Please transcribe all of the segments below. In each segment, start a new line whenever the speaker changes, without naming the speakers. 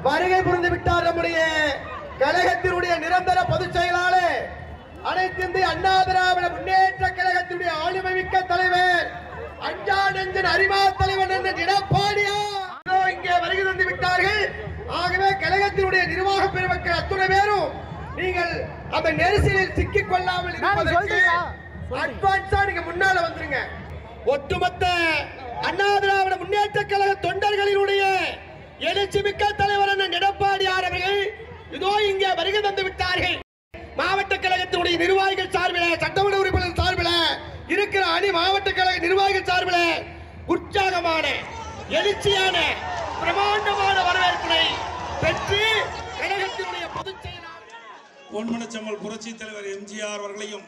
வருகை புரிந்து விட்டார் நம்முடைய கழகத்தினுடைய நிரந்தர பொதுச் செயலாளர், அனைத்து இந்திய அண்ணா திராவிட முன்னேற்ற கழகத்தினுடைய ஆளுமை மிக்க தலைவர், அஞ்சா நெஞ்சன் அரிமா தலைவர் எடப்பாடியார் இங்கே வருகை தந்து விட்டார்கள். ஆகவே கழகத்தினுடைய நிர்வாக பெருமக்கள் அத்துணை பேரும் நீங்கள் அந்த நெரிசலில் சிக்கிக் கொள்ளாமல் இருப்பதற்கு அட்வான்ஸா நீங்க முன்னால வந்துருங்க. ஒட்டுமொத்த அண்ணா திராவிட முன்னேற்ற கழக தொண்டர்களினுடைய எழுச்சி மிக்க தலைவர் எடப்பாடியார் அவர்கள் இதோ இங்கே வருகை தந்து விட்டார்கள். மாவட்ட கழகத்தினுடைய நிர்வாகிகள் சார்பில், சட்டமன்ற உறுப்பினர் சார்பில் இருக்கிற அணி மாவட்ட கழக நிர்வாகிகள் சார்பில் உற்சாகமான எழுச்சியான பிரமாண்டமான வரவேற்பினை பெற்று கழகத்தினுடைய பொதுச் செயலாளர்
பொன்மனச்செம்மல் புரட்சி தலைவர் எம்ஜிஆர் அவர்களையும்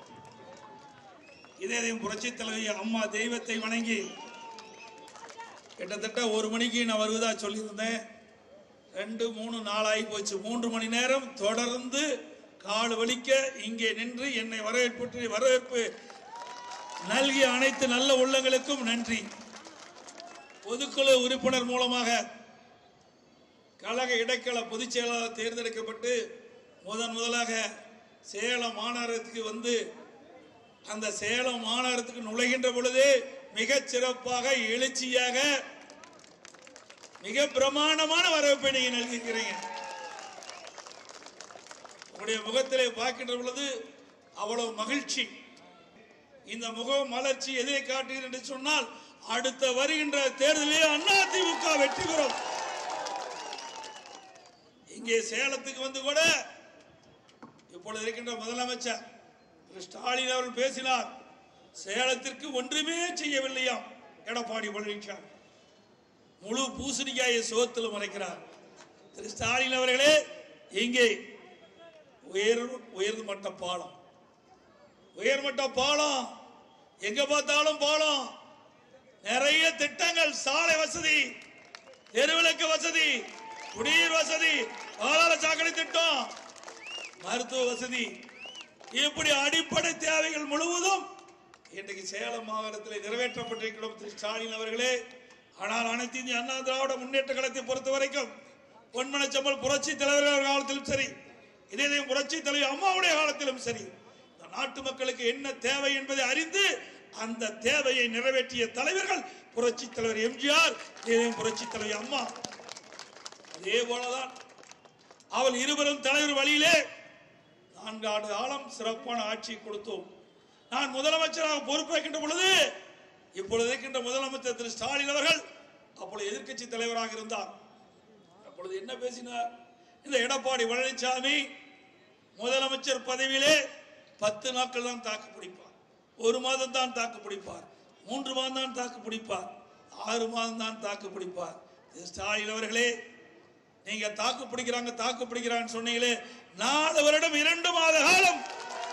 இதயம் புரட்சி தலைவி அம்மா தெய்வத்தை வணங்கி கிட்டத்தட்ட 1 மணிக்கு நான் வருவதா சொல்லியிருந்தேன். 2, 3 நாளாகி போச்சு. 3 மணி நேரம் தொடர்ந்து கால் வலிக்க இங்கே நின்று என்னை வரவேற்பு நல்கிய அனைத்து நல்ல உள்ளங்களுக்கும் நன்றி. பொதுக்குழு உறுப்பினர் மூலமாக கழக இடைக்கால பொதுச் செயலாளர் தேர்ந்தெடுக்கப்பட்டு முதலாக சேலம் மாநகரத்துக்கு வந்து அந்த சேலம் மாநகரத்துக்கு நுழைகின்ற பொழுது மிகச் சிறப்பாக எழுச்சியாக மிக பிரமாண்டமான வரவேற்பை நீங்க நல்கியிருக்கிறீங்க. உங்களுடைய முகத்திலே பார்க்கின்ற பொழுது அவ்வளவு மகிழ்ச்சி. இந்த முகம் மலர்ச்சி எதை காட்டுகிறது என்று சொன்னால் அடுத்த வருகின்ற தேர்தலில் அதிமுக வெற்றி பெறும். இங்கே சேலத்துக்கு வந்து கூட இப்பொழுது இருக்கின்ற முதலமைச்சர் திரு ஸ்டாலின் அவர்கள் பேசினார். சேலத்திற்கு ஒன்றுமே செய்யவில்லையாம் எடப்பாடி பழனிசாமி. முழு பூசணிக்காயை சோத்தில் மறைக்கிறார். திரு ஸ்டாலின் அவர்களே, இங்கே உயர்மட்ட பாலம், உயர்மட்ட பாலம், எங்க பார்த்தாலும் பாலம், நிறைய திட்டங்கள், சாலை வசதி, தெருவிளக்கு வசதி, குடிநீர் வசதி, பாதாள சாக்கடை திட்டம், மருத்துவ வசதி, இப்படி அடிப்படை தேவைகள் முழுவதும் இன்றைக்கு சேலம் மாவட்டத்தில் நிறைவேற்றப்பட்டிருக்கிறோம் திரு ஸ்டாலின் அவர்களே. ஆனால் அனைத்து இந்திய அண்ணா திராவிட முன்னேற்ற கழகத்தை பொறுத்த வரைக்கும் பொன்மனச்செம்மல் புரட்சி தலைவர்கள் காலத்திலும் சரி, இதயம் புரட்சி தலைவர் அம்மாவுடைய காலத்திலும் சரி, நாட்டு மக்களுக்கு என்ன தேவை என்பதை அறிந்து அந்த தேவையை நிறைவேற்றிய தலைவர்கள் புரட்சி தலைவர் எம்ஜிஆர், இதயம் புரட்சி தலைவர் அம்மா. அதே போலதான் அவள் இருவரும் தலைவர் வழியிலே 4 ஆண்டு காலம் சிறப்பான ஆட்சி கொடுத்தோம். நான் முதலமைச்சராக பொறுப்பேற்கின்ற பொழுது இப்பொழுது இருக்கின்ற முதலமைச்சர் திரு ஸ்டாலின் அவர்கள் அப்பொழுது எதிர்க்கட்சி தலைவராக இருந்தார். அப்பொழுது என்ன பேசினார்? இந்த எடப்பாடி பழனிசாமி முதலமைச்சர் பதவியிலே 10 நாட்கள் தான் தாக்கு பிடிப்பார், 1 மாதம் தான் தாக்கு பிடிப்பார், 3 மாதம் தான் தாக்கு பிடிப்பார், 6 மாதம் தான் தாக்கு பிடிப்பார். ஸ்டாலின் அவர்களே, நீங்க தாக்கு பிடிக்கிறாங்க சொன்னீங்களே, 4 வருடம் 2 மாத காலம்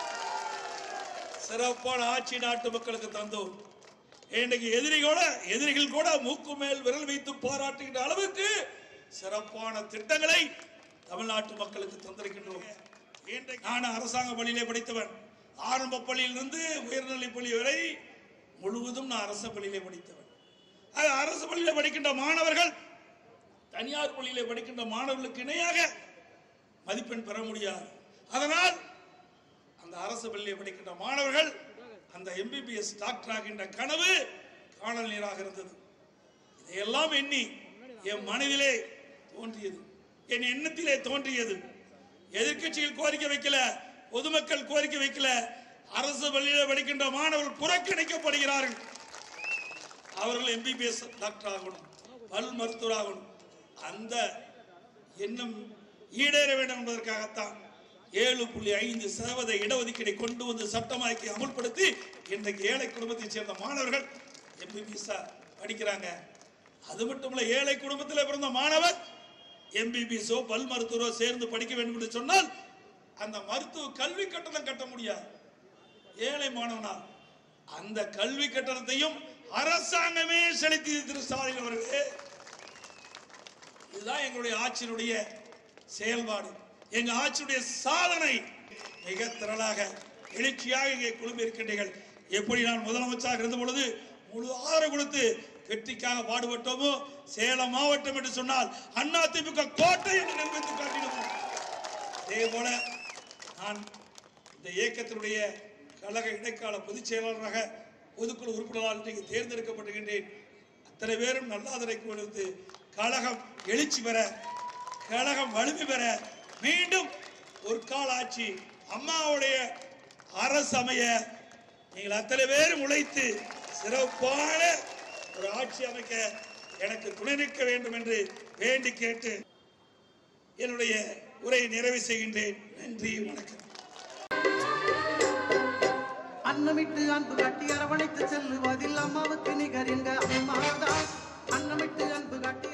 சிறப்பான ஆட்சி நாட்டு மக்களுக்கு தந்தோம். இன்றைக்கு எதிரிகள் கூட மூக்கு மேல் விரல் வைத்து பாராட்டுகின்ற அளவுக்கு சிறப்பான திட்டங்களை தமிழ்நாட்டு மக்களுக்கு தந்திருக்கின்றோம். நான் அரசாங்க பள்ளியிலே படித்தவன். ஆரம்ப பள்ளியிலிருந்து உயர்நிலை பள்ளி வரை முழுவதும் நான் அரசு பள்ளியிலே படித்தவன். அரசு பள்ளியிலே படிக்கின்ற மாணவர்கள் தனியார் பள்ளியிலே படிக்கின்ற மாணவர்களுக்கு இணையாக மதிப்பெண் பெற முடியாது. அதனால் அந்த அரசு பள்ளியிலே படிக்கின்ற மாணவர்கள் அந்த MBBS டாக்டர் ஆகின்ற கனவு காணல் நீராக இருந்தது. இதையெல்லாம் எண்ணி என் மனதிலே தோன்றியது, என் எண்ணத்திலே தோன்றியது. எதிர்க்கட்சிகள் கோரிக்கை வைக்கல, பொதுமக்கள் கோரிக்கை வைக்கல, அரசு பள்ளியிலே படிக்கின்ற மாணவர்கள் புறக்கணிக்கப்படுகிறார்கள். அவர்கள் MBBS டாக்டர் ஆகணும், பல் மருத்துவர் ஆகணும். அந்த எண்ணம் ஈடேற வேண்டும் என்பதற்காகத்தான் 7.5% இடஒதுக்கீடை கொண்டு வந்து சட்டமாக்கி அமல்படுத்தி இன்றைக்கு ஏழை குடும்பத்தைச் சேர்ந்த மாணவர்கள் MBBS படிக்கிறாங்க. அது மட்டுமல்ல, ஏழை குடும்பத்தில் பிறந்த மாணவர் MBBS பல் மருத்துவரோ சேர்ந்து படிக்க வேண்டும் என்று சொன்னால் அந்த மருத்துவ கல்வி கட்டணம் கட்ட முடியாது ஏழை மாணவனால். அந்த கல்வி கட்டணத்தையும் அரசாங்கமே செலுத்தி திரு ஸ்டாலின் அவர்களே. இதுதான் எங்களுடைய ஆட்சியினுடைய செயல்பாடு, எங்க ஆட்சியுடைய சாதனை. மிக திரளாக எழுச்சியாக இங்கே குழுமி இருக்கின்றீர்கள். எப்படி நான் முதலமைச்சராக இருந்த பொழுது முழு ஆதரவு கொடுத்து வெற்றிக்காக பாடுபட்டோமோ, சேலம் மாவட்டம் என்று சொன்னால் அதிமுக கோட்டை என்று நிரூபித்து காட்டினோம். அதே போல நான் இந்த இயக்கத்தினுடைய கழக இடைக்கால பொதுச் செயலாளராக பொதுக்குழு உறுப்பினரால் இன்றைக்கு தேர்ந்தெடுக்கப்பட்டிருக்கின்றேன். அத்தனை பேரும் நல்ல ஆதரவை கொடுத்து கழகம் எழுச்சி பெற, கழகம் வலிமை பெற, மீண்டும் ஒரு கால ஆட்சி அம்மாவுடைய அரசு அமைய நீங்கள் அத்தனை பேரும் உழைத்து சிறப்பான ஒரு ஆட்சி அமைக்க எனக்கு துணை நிற்க வேண்டும் என்று வேண்டி கேட்டு என்னுடைய உரையை நிறைவு செய்கின்றேன். நன்றி, வணக்கம்.
அன்னமிட்டு அன்பு கட்டி அரவணைத்து செல்லுவதில் அம்மாவுக்கு நிகர் என்க அம்மாதான். அன்னமிட்டு அன்பு கட்டி